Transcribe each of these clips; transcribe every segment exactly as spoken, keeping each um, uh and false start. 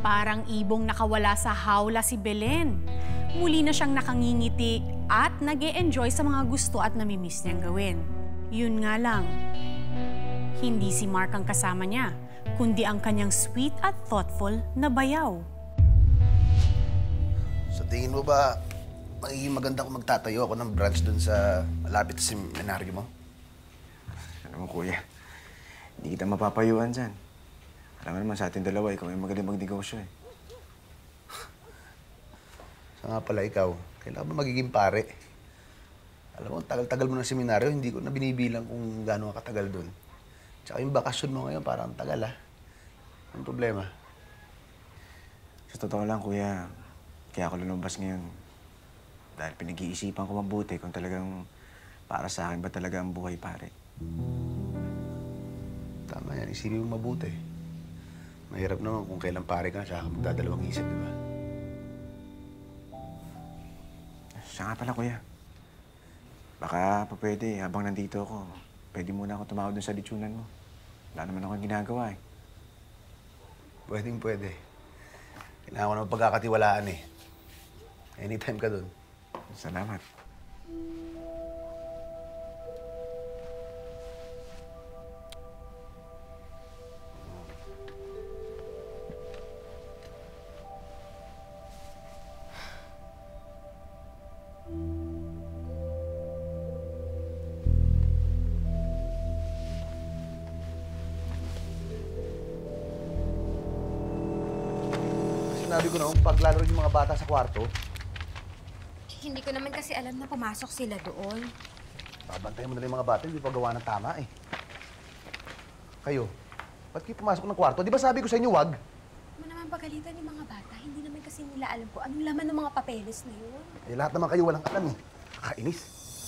Parang ibong nakawala sa hawla si Belen. Muli na siyang nakangingiti at nag-e-enjoy sa mga gusto at namimiss niyang gawin. Yun nga lang, hindi si Mark ang kasama niya, kundi ang kanyang sweet at thoughtful na bayaw. Sa tingin mo ba, magiging maganda kung magtatayo ako ng branch dun sa malapit sa seminaryo mo? Alam mo, kuya, hindi kita mapapayuan dyan. Alam mo naman sa ating dalawa, ikaw ay magaling magnegosyo eh. Sa nga pala ikaw, kailangan ba magiging pare? Alam mo, tagal-tagal mo ng seminaryo, hindi ko na binibilang kung gaano ka katagal dun. Tsaka yung bakasyon mo ngayon, parang tagal ah. Anong problema? Sa totoo lang, kuya, kaya ako lumabas ngayon. Dahil pinag-iisipan ko mabuti kung talagang para sa akin ba talaga ang buhay, pare. Tama yan, isipin mo mabuti. Mahirap naman kung kailan pare ka, tsaka magdadalawang isip, di ba? Siya nga pala, kuya. Baka pa pwede, habang nandito ako, pwede muna ako tumawag dun sa litsunan mo. Wala naman akong ginagawa eh. Pwedeng pwede. Kailangan ko naman pagkakatiwalaan eh. Anytime ka dun. Salamat. Sinabi ko na kung paglalaro yung mga bata sa kwarto. Hindi ko naman kasi alam na pumasok sila doon. Babantayan mo na rin yung mga bata, hindi pa gawa ng tama eh. Kayo, ba't kayo pumasok ng kwarto? Di ba sabi ko sa inyo, wag? Ano naman pagalitan yung mga bata? Hindi naman kasi nila alam ko anong laman ng mga papeles na yun. Eh, lahat naman kayo walang alam eh. Kakainis.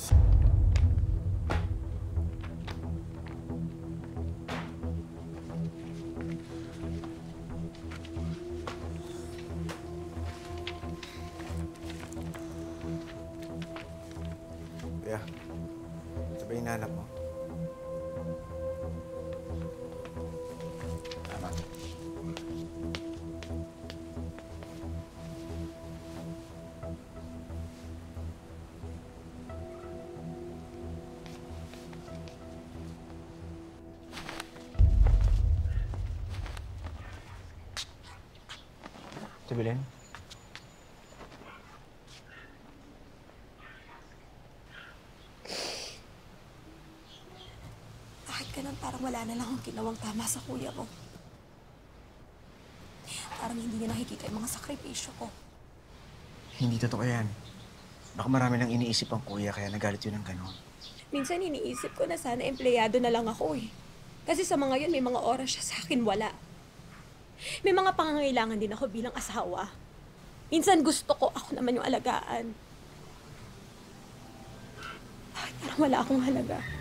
Kuya, ito ba yung nanap mo? Tama. Ito, Belen? Ganun, parang wala na lang akong ginawang tama sa kuya ko. Parang hindi niya nakikita yung mga sakripisyo ko. Hindi totoo yan. Baka marami nang iniisip ang kuya kaya nagalit yun ng gano'n. Minsan iniisip ko na sana empleyado na lang ako eh. Kasi sa mga yun, may mga oras siya sa akin wala. May mga pangangailangan din ako bilang asawa. Minsan gusto ko ako naman yung alagaan. Bakit parang wala akong halaga?